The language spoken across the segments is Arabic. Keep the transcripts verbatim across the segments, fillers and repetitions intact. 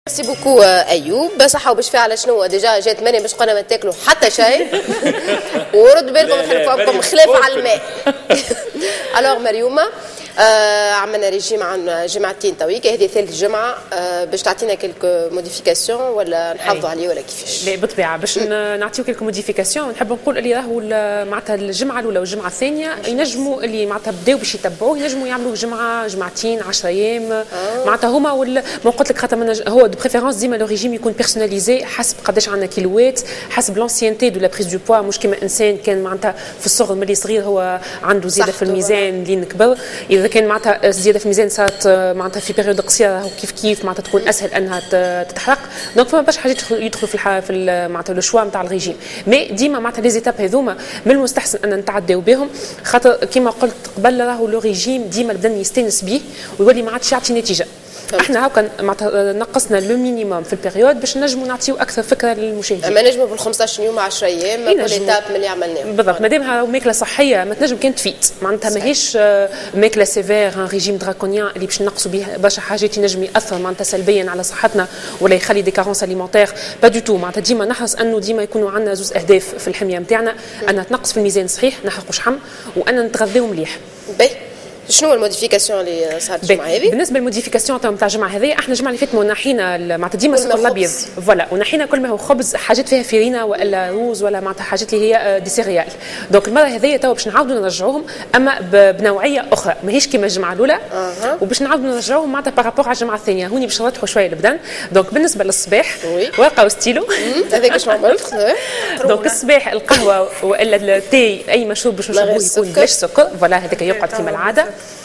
ميرسي بوكو ايوب. بصحة وبشفاء على شنو ديجا جات ماني باش قلنا ما تاكلوا حتى شيء ورد بالكم نحن فوقكم خلاف على الماء. الوغ مريومه آه عملنا ريجيم عن جمعتين تويك، هذه ثالث جمعه آه باش تعطينا كيلكو موديفيكاسيون ولا نحافظوا عليه ولا كيفاش؟ لا بالطبيعه باش نعطيو كيلكو موديفيكاسيون. نحب نقول اللي راهو معناتها الجمعه الاولى والجمعه الثانيه ينجموا اللي معناتها بداو باش يتبعوه ينجموا يعملوا جمعه جمعتين عشرة ايام آه. معناتها هما ولا ما قلت لك خاطر هو دو بريفيرونس ديما لو ريجيم يكون بيرسوناليزي حسب قداش عندنا كيلوات، حسب لونسيانتي دو لا بريز دو بوا، مش كيما انسان كان معناتها في الصغر ملي صغير هو عنده زياده في الميزان لين كبر. اذا كان معناتها زياده في الميزان صارت معناتها في بيريود قصيره كيف كيف معناتها تكون اسهل انها تتحرق. دونك فما باش حاجات يدخلوا في في معناتها لو شوا نتاع الريجيم، مي ديما معناتها لي زيتاب هذوما من المستحسن ان نتعداو بهم، خاطر كيما قلت قبل راهو لو ريجيم ديما البدن يستانس به ويولي ما عادش يعطي نتيجه. احنا هاكا معناتها نقصنا لو مينيموم في البيريود باش نجموا نعطيو اكثر فكره للمشاهدين. اما نجموا بال خمسطاش يوم عشرة ايام كل ايتاب من اللي عملناه بالضبط. مادامها ماكله صحيه ما تنجم كان تفيد معناتها ماهيش ماكله سيفير ان ريجيم دراكونيان اللي باش نقصوا به برشا حاجات ينجم ياثر معناتها سلبيا على صحتنا ولا يخلي دي كارونس اليمونتير با دو تو. معناتها ديما نحرص انه ديما يكونوا عندنا زوز اهداف في الحميه نتاعنا، ان تنقص في الميزان صحيح نحرقوا شحم وان نتغذاو مليح. باهي شنو الموديفيكاسيون اللي صارت الجمعه هذه؟ بالنسبه للموديفيكاسيون نتاع الجمعه هذه احنا الجمعه اللي فاتت نحينا معناتها ديما السكر الابيض فوالا ونحينا كل ما هو خبز حاجات فيها فيرينا والا روز ولا معناتها حاجات اللي هي دي سيريال. دونك المره هذه تو باش نعاودوا نرجعوهم اما بنوعيه اخرى ماهيش كيما الجمعه الاولى أه. وباش نعاودوا نرجعوهم معناتها بارابور على الجمعه الثانيه هوني باش نرتحوا شويه البدن. دونك بالنسبه للصباح ورقه وستيلو هذاك شنو عملت؟ دونك الصباح القهوه والا التاي اي مشروب باش نشربوه يكون بلاش سكر فوالا هذاك يقعد كما العاده.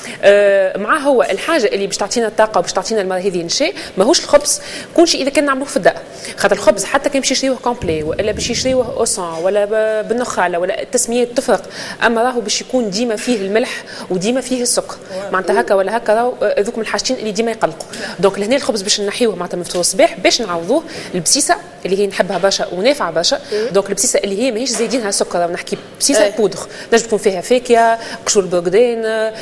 أه مع هو الحاجه اللي باش تعطينا الطاقه وباش تعطينا المره هذه نشاء ماهوش الخبز كل شيء اذا كان نعملوه في الدار، خاطر الخبز حتى كان باش يشريوه كومبلي ولا باش يشريوه اوسون ولا بالنخاله ولا التسميات تفرق، اما راهو باش يكون ديما فيه الملح وديما فيه السكر معناتها هكا ولا هكا راهو ذوك من الحاجتين اللي ديما يقلقوا. دونك لهنا الخبز باش نحيوه معناتها من فطور الصباح باش نعوضوه البسيسه اللي هي نحبها برشا ونافعه برشا. دونك البسيسه اللي هي ماهيش زايدينها سكر، نحكي بسيسه بودر نجم تكون فيها فاكهه قشور البرقدان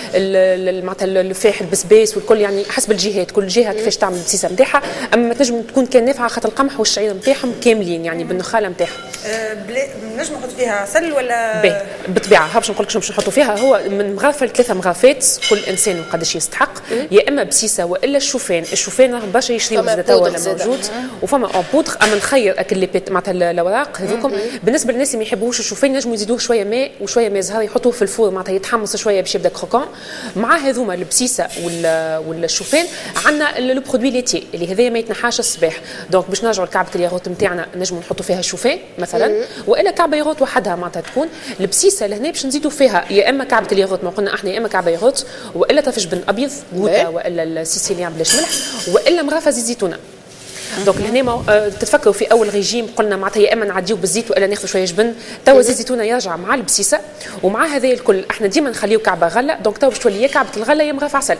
معناتها الفاح البسباس والكل يعني حسب الجهات كل جهه كيفاش تعمل البسيسه نتاعها، اما ما تنجم تكون كان نافعه خاطر القمح والشعير نتاعهم كاملين يعني بالنخاله نتاعهم. أه نجم نحط فيها عسل ولا باهي بالطبيعه ها باش نقول لك باش نحطوا فيها هو من مغرفه لثلاثه مغرفات كل انسان وقداش يستحق، يا اما بسيسه والا الشوفان. الشوفان راهم برشا يشريوا زاد توا ولا موجود وفما اون بودر، اما نخير اكل لي معناتها الاوراق هذوكم. بالنسبه للناس اللي ما يحبوش الشوفان ينجموا يزيدوه شويه ماء وشويه ماء زهر يحطوه في الفور معناتها يتحمص شويه باش يبدا كروكون. مع هذوما البسيسه والشوفان عندنا لو برودوي ليتي اللي هذايا ما يتنحاش الصباح. دونك باش نرجعوا لكعبه الياغوت نتاعنا نجموا نحطوا فيها الشوفان مثلا والا كعبه ياغوت وحدها معناتها تكون. البسيسه لهنا باش نزيدوا فيها يا اما كعبه الياغوت ما قلنا احنا يا اما كعبه ياغوت والا طرف جبن ابيض غوتا والا السيسيليان بلاش ملح والا مغرفه زيت زيتونه. دونك لهنا أه تتفكروا في اول ريجيم قلنا معناتها يا اما نعديو بالزيت والا ناخذ شويه جبن، توا زيت زيتونه يرجع مع البسيسه ومع هذا الكل احنا ديما نخليو كعبه غله. دونك توا باش تولي يا كعبه الغله يا مغرفه عسل.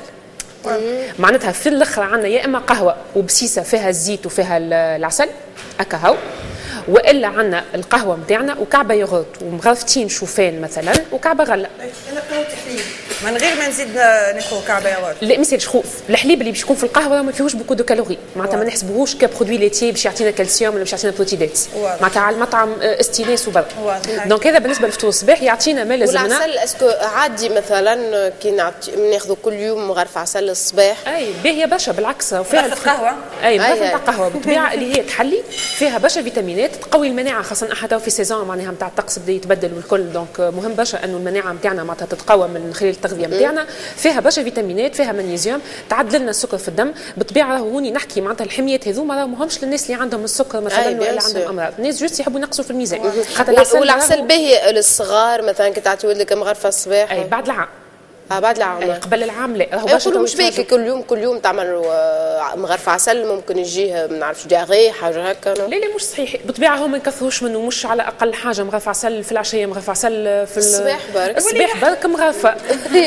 معناتها في الاخر عندنا يا اما قهوه وبسيسه فيها الزيت وفيها العسل هكا هاو، والا عندنا القهوه نتاعنا وكعبه ياغورت ومغرفتين شوفان مثلا وكعبه غله. انا قهوه حليب من غير ما نزيد ناخذ كعبه ياغورت. لا ما يصيرش خوف، الحليب اللي باش يكون في القهوه ما فيهوش بوكو دو كالوري معناتها ما نحسبوهوش كبرودوي ليتي باش يعطينا كالسيوم ولا باش يعطينا بروتيدات معناتها على المطعم استيناس وبرا. دونك هذا بالنسبه للفطور الصباح يعطينا ما لازمنا. والعسل اسكو عادي مثلا كي ناخذوا كل يوم مغرفه عسل الصباح؟ اي باهيه برشا بالعكس وفيها القهوه اي مغرفه نتاع قهوه بالطبيعه اللي هي تحلي فيها برشا فيتامينات تقوي المناعه، خاصه احنا تو في سيزون معناها نتاع الطقس بدا يتبدل والكل. دونك مهم برشا انه المناعه نتاعنا معناتها تتقوى من خلال التغذيه نتاعنا. فيها برشا فيتامينات فيها مغنيسيوم تعدل لنا السكر في الدم. بالطبيعه راهو هوني نحكي معناتها الحميات هذوما راهو ماهمش للناس اللي عندهم السكر مثلا ولا عندهم امراض، الناس جوست يحبوا ينقصوا في الميزان. خاطر العسل والعسل باهي للصغار مثلا كي تعطي ولدك مغرفه الصباح اي بعد العام. اه بعد العام أي قبل العام لا راهو باش مش باكي كل يوم كل يوم تعمل مغرفه عسل ممكن يجيه ما نعرفش دياغي حاجه هكا. لا لا مش صحيح بالطبيعه هو ما يكثروش منه، مش على اقل حاجه مغرفه عسل في العشيه مغرفه عسل في الصباح برك الصباح برك مغرفه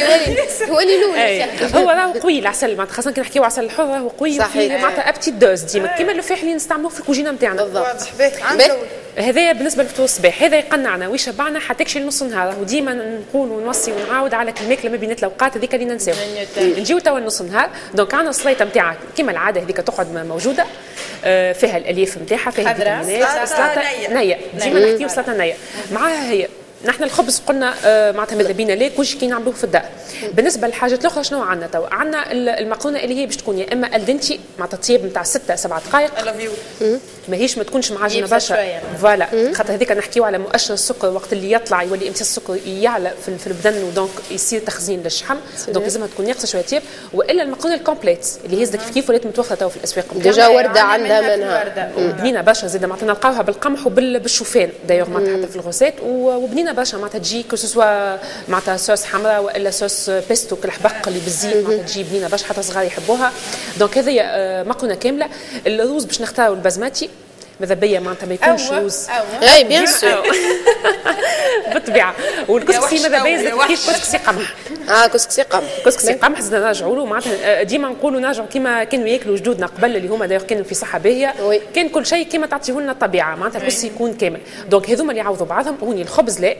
هو اللي لون هو راهو قوي العسل معناتها خاصه كي نحكيو عسل الحر راهو قوي معناتها ابتي دوز ديما كيما الفاح اللي نستعملوه في الكوجينه نتاعنا بالضبط. هذايا بالنسبه للفطور الصباح هذا يقنعنا ويشبعنا حتى تكشي نص النهار. وديما نقول ونوصي ونعاود على الماكله ما بين الاوقات هذيك اللي ننساو نجيو توا نص النهار. دونك عندنا السليطه نتاعك كيما العاده هذيك تقعد موجوده آه فيها الالياف نتاعها، فيها الفيتامينات، سلطه نيه ديما نحكيو سلطه نيه معاها هي. نحن الخبز قلنا آه معناتها ماذا بينا ليه كل شيء كي نعملوه في الدار. بالنسبه للحاجات الاخرى شنو عندنا توا؟ عندنا المقرونه اللي هي باش تكون يا اما الدنتي معناتها طياب نتاع ستة سبعة دقائق ماهيش ما تكونش معجنه برشا فوالا، خاطر هذيك نحكيو على مؤشر السكر وقت اللي يطلع يولي امتصاص السكر يعلى في, في البدن ودونك يصير تخزين للشحم، دونك لازمها تكون ناقصه شويه طياب. والا المقرونه الكومبليت اللي هي زاد كيف كيف ولات متوفره توا في الاسواق ديجا ورده عندها منها بنينه برشا زاد معناتها نلقاوها بالقمح وبالشوفان دايوغ معناتها حتى في الغوسات وبنينه برشا معناتها تجي كو سوا معناتها صوص حمراء والا صوص بيستو كالحبق اللي بالزيت معناتها تجي بنينه برشا حتى صغار يحبوها. دونك هذه مقرونه كامله. الرز باش نختاروا البازماتي ماذا بيا معناتها ما يكونش روز اي بيان سور بالطبيعه. والكسكسي ماذا بيا كيف كسكسي قمح اه كسكسي قمح كسكسي قمح زدنا نرجعوا له معناتها ديما نقولوا نرجعوا كيما كانوا ياكلوا جدودنا قبل اللي هما داير كانوا في صحه باهيه كان كل شيء كيما تعطيه لنا الطبيعه معناتها الكسكسي يكون كامل. دونك هذوما اللي يعوضوا بعضهم. هوني الخبز لا،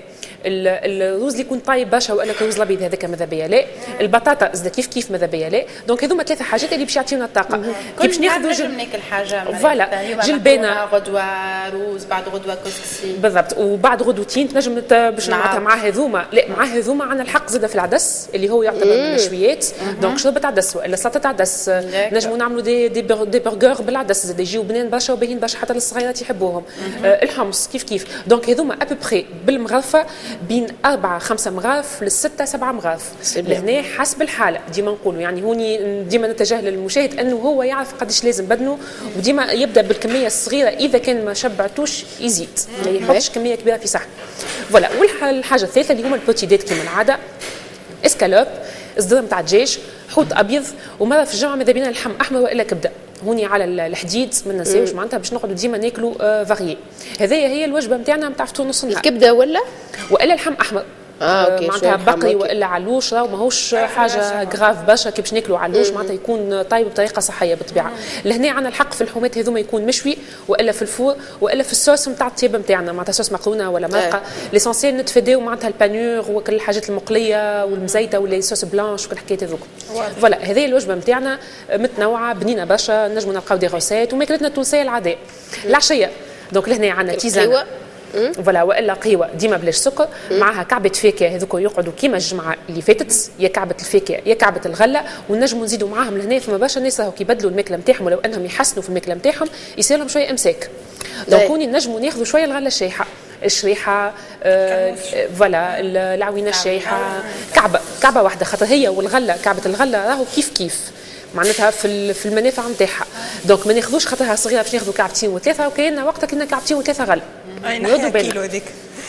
الرز اللي يكون طايب برشا ولا الرز الابيض هذاك ماذا بيا لا، البطاطا زاد كيف كيف ماذا بيا لا. دونك هذوما ثلاثه حاجات اللي باش يعطيونا الطاقه. كي باش ناخذوا جل ناكل حاجه فوالا جلبانه غدوه روز بعد غدوه كسكسي بالضبط وبعد غدوتين تنجم باش معناتها مع هذوما لا مع هذوما عندنا الحق زاد في العدس اللي هو يعتبر من النشويات. دونك شربت عدس والا سلطه عدس نجموا نعملوا دي دي, دي برجر بالعدس زاد يجيو بنين برشا وباهيين برشا حتى للصغيرات يحبوهم. آه الحمص كيف كيف. دونك هذوما ابوبخي بالمغرفه بين أربعة خمسة مغارف للستة سبعة مغارف لهنا حسب الحاله. ديما نقولوا يعني هوني ديما نتجاهل للمشاهد انه هو يعرف قداش لازم بدنه وديما يبدا بالكميه الصغيره اذا كان ما شبعتوش يزيد ما يحطش كميه كبيره في صحن. فوالا. والحاجه الثالثه اللي هما البوتيدات كما العاده اسكالوب صدر نتاع دجاج حوت ابيض ومره في الجمعه ماذا بينا لحم احمر والا كبده. هوني على الحديد ما ننساوش معناتها باش نقعدوا ديما ناكلوا آه فاريي. هذه هي الوجبه نتاعنا نتاع فطور نص النهار. الكبده ولا والا لحم احمر اه اوكي معناتها بقري والا علوش راهو ماهوش حاجه غراف برشا كي باش ناكلوا علوش معناتها يكون طيب بطريقه صحيه بالطبيعه. لهنا عندنا الحق في اللحومات هذوما يكون مشوي والا في الفور والا في الصوص نتاع الطياب نتاعنا معناتها صوص مقرونه ولا مرقه. ليسونسيال نتفاداو معناتها البانور وكل الحاجات المقليه والمزيته ولا صوص بلانش وكل الحكايات هذوك. فوالا هذه الوجبه نتاعنا متنوعه بنينه برشا نجموا نلقاو دي غوسات وماكلتنا التونسيه العاديه. العشيه دونك لهنا عندنا تيزان فوالا والا قهوه ديما بلاش سكر معها كعبه فاكهه هذوك يقعدوا كيما الجمعه اللي فاتت يا كعبه الفاكهه يا كعبه الغله ونجموا نزيدوا معاهم لهنا فما برشا ناس راهو كيبدلوا الماكله نتاعهم ولو انهم يحسنوا في الماكله نتاعهم يصير لهم شويه امساك. دونك هوني نجموا ناخذوا شويه الغله الشايحه الشريحه فوالا آه العوينه الشايحه كعبه كعبه واحده خاطر هي والغله كعبه الغله راهو كيف كيف معناتها في في المنافع نتاعها. دونك ما ناخذوش خاطرها صغيره باش ناخذوا كعبتين وثلاثه وكاين وقتها كنا كعبتين وثلاثه غله. اي نحكي كيلو هذيك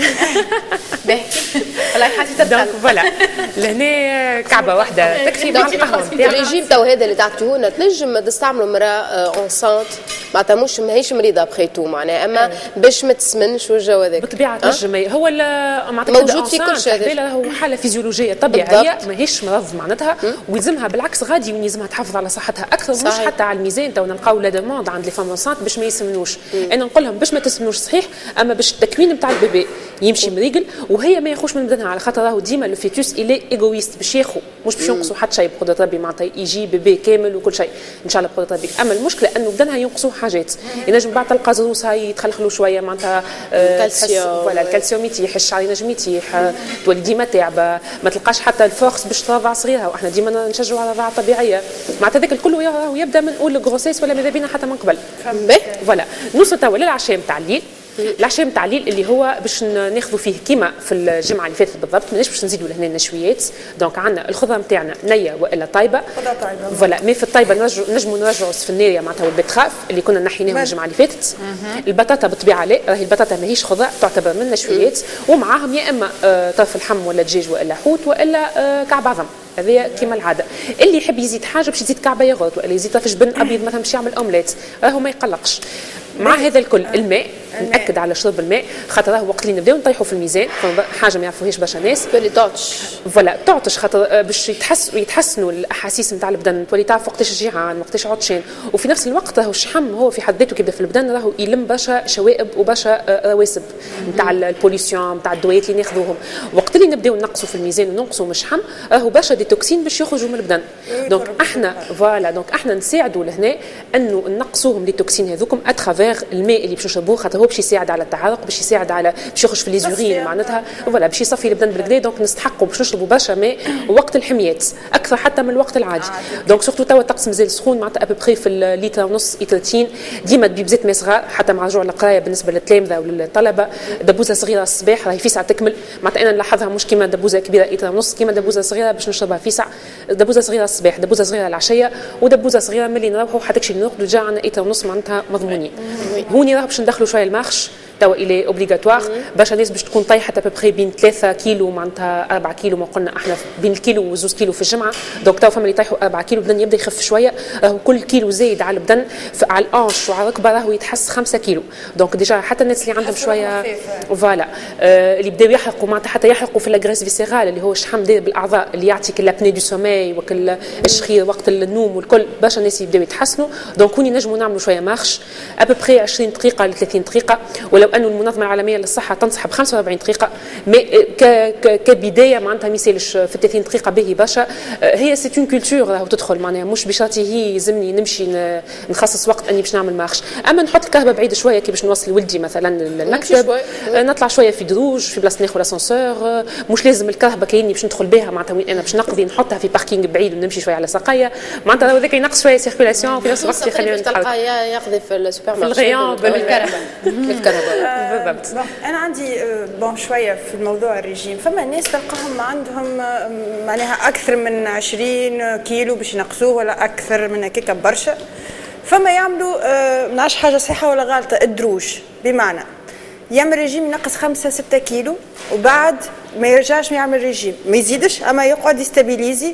باهي والله حاسه دونك فوالا لهنا كعبه واحده تكفي مع القهوه نتاعنا. الريجيم تو هذا اللي تعطوه لنا تنجم تستعملوا مراه اونسانت معناتها مش ماهيش مريضه بخيتو معناها اما باش ما تسمنش والجو هذاك بالطبيعه تنجم أه؟ هو معناتها موجود في كل شيء هذا هو حاله فيزيولوجيه طبيعيه ماهيش مرض معناتها ويلزمها بالعكس غادي ويلزمها تحافظ على صحتها اكثر صحيح. مش حتى على الميزان تو نلقاو لا دوموند عند لي فام اونسانت باش ما يسمنوش. انا نقول لهم باش ما تسمنوش صحيح اما باش التكوين نتاع البيبي يمشي مريقل وهي ما ياخوش من بدنها على خاطر راهو ديما لو فيتوس الي ايغويست باش ياخو مش باش ينقصوا حتى شيء بقدره ربي معناتها يجي بيبي كامل وكل شيء ان شاء الله بقدره ربي. اما المشكله انه بدنها ينقصوا حاجات ينجم بعد تلقى زروس هاي يتخلخلوا شويه معناتها الكالسيوم فوالا الكالسيوم يتيح الشعر ينجم يتيح تولي ديما تعبه ما تلقاش حتى الفورس باش ترضع صغيرها واحنا ديما نشجعوا على الرضاعه الطبيعيه معناتها ذاك الكل راهو يبدا من اول الغروسيس ولا ماذا بينا حتى من قبل. فوالا نوصل توا للعشاء نتاع الليل. العشاء نتاع الليل اللي هو باش ناخذوا فيه كيما في الجمعه اللي فاتت بالضبط ماناش باش نزيدوا لهنا النشويات. دونك عندنا الخضره نتاعنا نيه والا طايبه فوالا مي في الطايبه نجموا نرجعوا السفناريه معناتها والبتخاف اللي كنا نحيناهم الجمعه اللي فاتت. البطاطا بالطبيعه لا راهي البطاطا ماهيش خضره تعتبر من النشويات ومعاهم يا اما آه طرف اللحم ولا دجاج والا حوت والا آه كعب عظم هذه كيما العاده. اللي يحب يزيد حاجه باش يزيد كعبه ياغوت ولا يزيد طرف جبن ابيض مثلا باش يعمل اومليت راهو ما يقلقش. مع هذا الكل الماء ناكد على شرب الماء، خاطر راهو وقت اللي نبداو نطيحوا في الميزان حاجه ما يعرفوهاش برشا ناس باللي تعطش فوالا تعطش، خاطر باش يتحس يتحسنوا الاحاسيس نتاع البدن، تولي تعرف وقتاش جيعان وقتاش عطشان، وفي نفس الوقت راهو الشحم هو في حد ذاته كيبدا في البدن راهو يلم برشا شوائب وبرشا رواسب نتاع البوليسيون نتاع الدويات اللي ناخذوهم. وقت اللي نبداو نقصوا في الميزان وننقصوا من الشحم راهو برشا دي توكسين باش يخرجوا من البدن. دونك احنا فوالا دونك احنا نساعدوا لهنا انه نقصوهم لي توكسين هذوكم اترافير الماء اللي باش نشربوه، خاطر هو باش يساعد على التعرق، باش يساعد على باش يخرج في ليزورين معناتها فوالا باش يصفي البدن بالكدا. دونك نستحقوا باش نشربوا برشا ماء وقت الحميات اكثر حتى من الوقت العادي. دونك سورتو توا الطقس مازال سخون معناتها ابوبخي في الليتر ونص ثلاثين ديما تبي بزيت ماء صغار حتى مع رجوع القرايه بالنسبه للتلامذه وللطلبه. دبوزه صغيره الصباح راهي في ساعه تكمل معناتها انا نلاحظها مش كيما دبوزه كبيره لتر ونص، كيما دبوزه صغيره باش نشربها في ساعه، دبوزه صغيره الصباح، دبوزه صغيره العشيه، ودبوزه صغيره ملي نروحوا حتى كشي نرقدوا جا عندنا لتر ونص معناتها مضمونين. هوني راه باش ندخلوا شويه المارش توا الى اوبليغاتوار، برشا ناس باش تكون طايحه ابوبخي بين ثلاثة كيلو معناتها أربعة كيلو، ما قلنا احنا بين الكيلو وزوز كيلو في الجمعه. دونك توا فما اللي يطيحوا أربعة كيلو البدن يبدا يخف شويه، راهو كل كيلو زايد على البدن على الانش وعلى الركبه راهو يتحس خمسة كيلو. دونك ديجا حتى الناس اللي عندهم شويه فوالا آه اللي بداو يحرقوا معناتها حتى يحرقوا في لاغريس فيسيرال اللي هو الشحم داير بالاعضاء اللي يعطيك لابني دو سومي وكل الشخير وقت النوم والكل، برشا ناس يبداو يتحسنوا. دونك هوني نجموا نعملوا شويه مارش ابوبخي عشرين دقيقه ل ثلاثين دقيقه، ولو انه المنظمه العالميه للصحه تنصح ب خمسة وأربعين دقيقه، مي كبدايه معناتها ما يسالش في ثلاثين دقيقه باهي برشا. هي سي اون كولتور راهو تدخل معناها مش بشرطي هي يلزمني نمشي نخصص وقت اني باش نعمل مارش. اما نحط الكهرباء بعيد شويه كي باش نوصل ولدي مثلا للمكتب، نطلع شويه في دروج في بلاصه ناخذ الاسانسور، مش لازم الكهرباء كايني باش ندخل بها معناتها وين انا باش نقضي نحطها في باركينغ بعيد ونمشي شويه على ساقيه معناتها هذاك ينقص شويه سيركولاسيون في نفس الوقت يخلينا نتحرك يقضي في السوبر مارشي في الغيان بالكهرباء بالكهرباء بالضبط. انا عندي بون شويه في الموضوع الرجيم، فما ناس تلقاهم عندهم معناها اكثر من عشرين كيلو باش ينقصوه ولا اكثر من هكاك برشا، فما يعملوا ما نعرفش حاجه صحيحه ولا غلطه الدروج، بمعنى يعمل رجيم ينقص خمسة ستة كيلو وبعد ما يرجعش يعمل رجيم، ما يزيدش اما يقعد يستابيليزي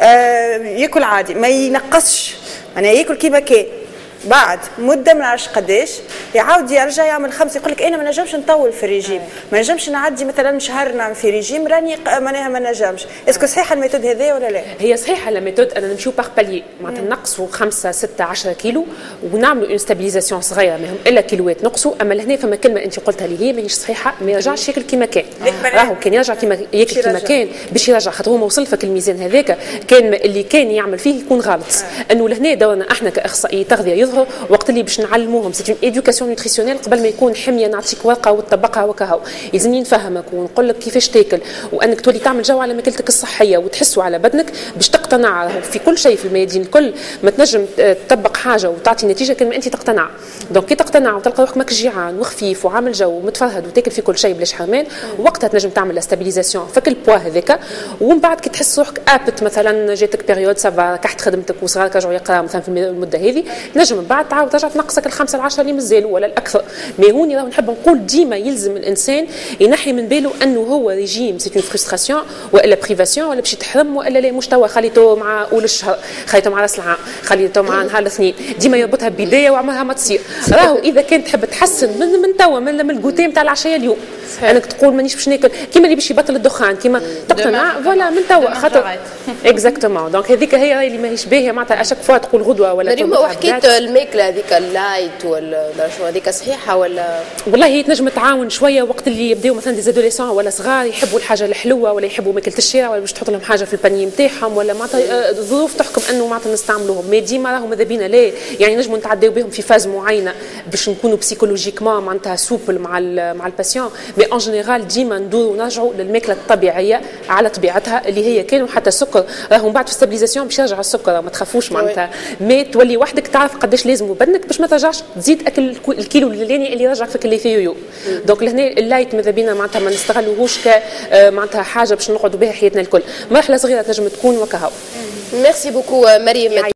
آه ياكل عادي ما ينقصش، معناها ياكل كيما كان. بعد مده ما نعرفش قداش يعاود يرجع يعمل خمسه، يقول لك انا ما نجمش نطول في الريجيم، ما نجمش نعدي مثلا شهر نعمل في ريجيم راني معناها ما نجمش. اسكو صحيحه الميثود هذه ولا لا؟ هي صحيحه الميثود، انا نمشيو باغ بالي معناتها نقصوا خمسة ستة عشرة كيلو ونعملوا اون ستابيليزاسيون صغيره ماهم الا كيلوات نقصوا. اما لهنا فما كلمه انت قلتها لي هي ماهيش صحيحه، ما يرجعش ياكل كيما كان. راهو كان يرجع كيما ياكل كيما كان باش يرجع، خاطر هو ما وصل فك الميزان هذاك كان اللي كان يعمل فيه يكون غلط. انه لهنا دورنا احنا كاخصائي تغذيه يظهر وقت اللي باش نعلموهم سي اون ايدوكاسيون نوتريسيونيل قبل ما يكون حميه نعطيك ورقه وتطبقها وكهو، يلزمني نفهمك ونقول لك كيفاش تاكل وانك تولي تعمل جو على ماكلتك الصحيه وتحسوا على بدنك باش تقتنع في كل شيء في الميادين الكل. ما تنجم تطبق حاجه وتعطي نتيجه كان ما انت تقتنع. دونك كي تقتنع وتلقى روحك ماكش جيعان وخفيف وعامل جو ومتفرهد وتاكل في كل شيء بلاش حرمان، وقتها تنجم تعمل لا ستابيليزاسيون فك البوا هذاك. ومن بعد كي تحس روحك ابت مثلا جاتك بيريود سافا كحت خدمتك وصغارك رجعوا يقراو مثلا في المده هذه، نجم من بعد تعاود ترجع تنقصك الخمسه العشره اللي مازالوا ولا الاكثر. مي هوني راه نحب نقول ديما يلزم الانسان ينحي من باله انه هو ريجيم سي اون فرستراسيون والا بريفاسيون ولا باش تحرم والا لا مش توا خليته مع اول الشهر، خليته مع راس العام، خليته مع نهار الاثنين، ديما يربطها ببدايه وعمرها ما تصير. راهو اذا كان تحب تحسن من من توا من, من الكوتي نتاع العشيه اليوم انك تقول مانيش باش ناكل كيما اللي باش يبطل الدخان كيما تقتنع فوالا من توا خاطر اكزاكتومون. دونك هذيك هي اللي ماهيش باهيه معناتها اشك فوا تقول غدوه ولا اليوم. وحكيت الماكله هذيك اللايت ولا شو هذيك صحيحه ولا والله هي تنجم تعاون شويه وقت اللي يبداو مثلا دي زادوليسون ولا صغار يحبوا الحاجه الحلوه ولا يحبوا ماكله الشارع ولا باش تحط لهم حاجه في الباني نتاعهم ولا معناتها الظروف تحكم انه معناتها نستعملوهم. مي ديما راهم ماذا بينا لا يعني نجموا نتعداو بهم في فاز معينه باش نكونوا بسيكولوجيكمون معناتها سوبل مع مع الباسيون. مي اون جينيرال ديما ندوروا ونرجعوا للماكله الطبيعيه على طبيعتها اللي هي كانوا حتى السكر راهم بعد في ستابيليزاسيون باش يرجع السكر ما تخافوش معناتها. مي تولي وحدك تعرف قداش لازم بدنك باش ما ترجعش تزيد اكل الكيلو الليلاني اللي رجعك فيك اللي فيه يو. دونك لهنا اللايت ماذا بينا معناتها ما نستغلوهوش ك معناتها حاجه باش نقعدوا بها حياتنا الكل. مرحله صغيره تنجم تكون وكهو. ميرسي بوكو مريم.